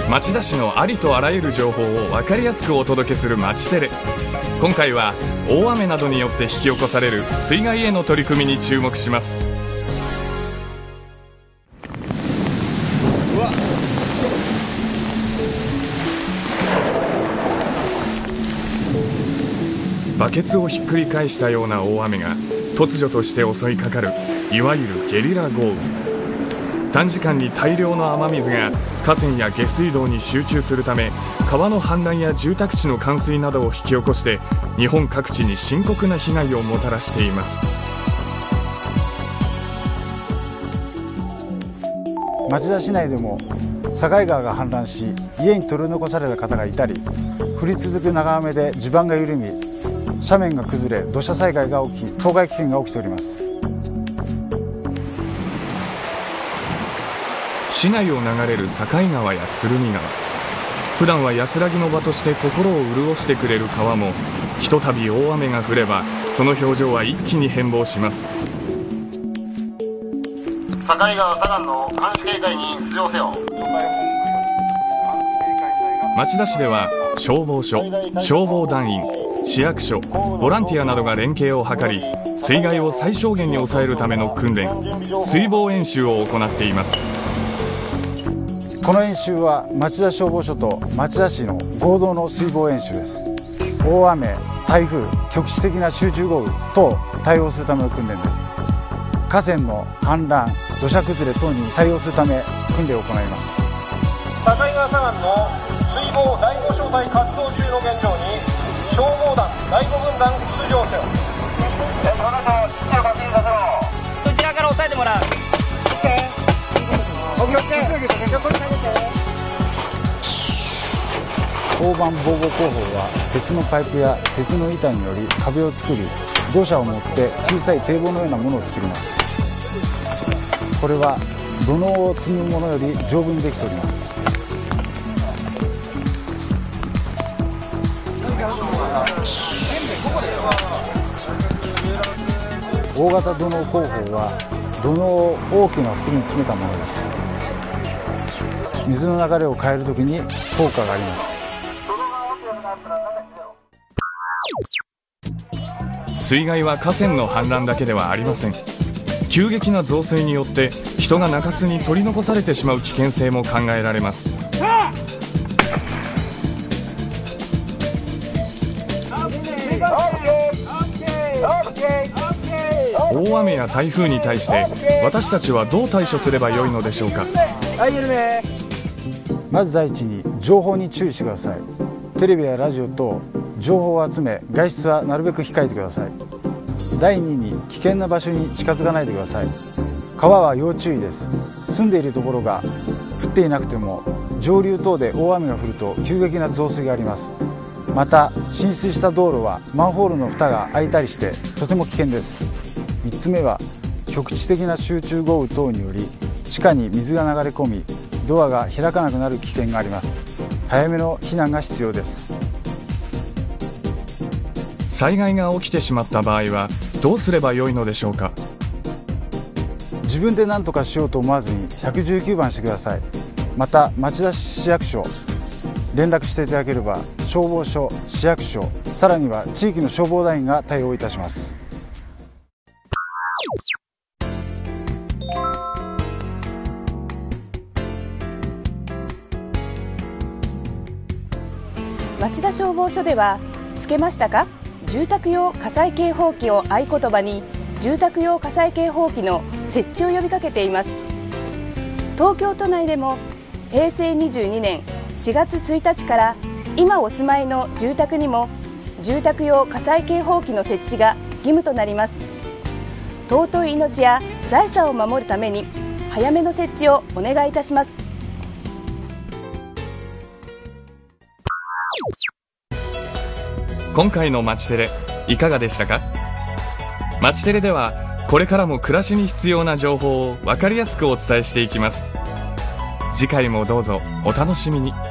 町田市のありとあらゆる情報を分かりやすくお届けするまちテレ。今回は大雨などによって引き起こされる水害への取り組みに注目します。バケツをひっくり返したような大雨が突如として襲いかかる、いわゆるゲリラ豪雨。短時間に大量の雨水が河川や下水道に集中するため、川の氾濫や住宅地の冠水などを引き起こして日本各地に深刻な被害をもたらしています。 町田市内でも境川が氾濫し、家に取り残された方がいたり、降り続く長雨で地盤が緩み、斜面が崩れ土砂災害が起き、倒壊危険が起きております。 市内を流れる境川や鶴見川、普段は安らぎの場として心を潤してくれる川も、ひとたび大雨が降ればその表情は一気に変貌します。 境川左岸の監視警戒に出場せよ。 町田市では消防署、消防団員、市役所、ボランティアなどが連携を図り、水害を最小限に抑えるための訓練、水防演習を行っています。 この演習は町田消防署と町田市の合同の水防演習です。大雨、台風、局地的な集中豪雨等対応するための訓練です。河川の氾濫、土砂崩れ等に対応するため訓練を行います。 境川左岸の水防第5小隊活動中の現状に消防団第5軍団出場せよ。この後位置を確認させろ。こちらから押さえてもらう。 大判防護工法は鉄のパイプや鉄の板により壁を作り、土砂を盛って小さい堤防のようなものを作ります。これは土のうを積むものより丈夫にできております。大型土のう工法は土のうを大きな袋に詰めたものです。水の流れを変えるときに効果があります。 水害は河川の氾濫だけではありません。急激な増水によって人が中州に取り残されてしまう危険性も考えられます。大雨や台風に対して私たちはどう対処すればよいのでしょうか。 まず第一に情報に注意してください。テレビやラジオ等情報を集め、外出はなるべく控えてください。第2に危険な場所に近づかないでください。川は要注意です。住んでいるところが降っていなくても上流等で大雨が降ると急激な増水があります。また浸水した道路はマンホールの蓋が開いたりしてとても危険です。3つ目は局地的な集中豪雨等により地下に水が流れ込み、ドアが開かなくなる危険があります。早めの避難が必要です。 災害が起きてしまった場合はどうすればよいのでしょうか。 自分で何とかしようと思わずに119番してください。また町田市役所連絡していただければ、消防署、市役所、さらには地域の消防団員が対応いたします。 町田消防署では、つけましたか？住宅用火災警報器を合言葉に住宅用火災警報器の設置を呼びかけています。東京都内でも平成22年4月1日から今お住まいの住宅にも住宅用火災警報器の設置が義務となります。尊い命や財産を守るために早めの設置をお願いいたします。 今回のまちテレいかがでしたか。まちテレではこれからも暮らしに必要な情報を分かりやすくお伝えしていきます。次回もどうぞお楽しみに。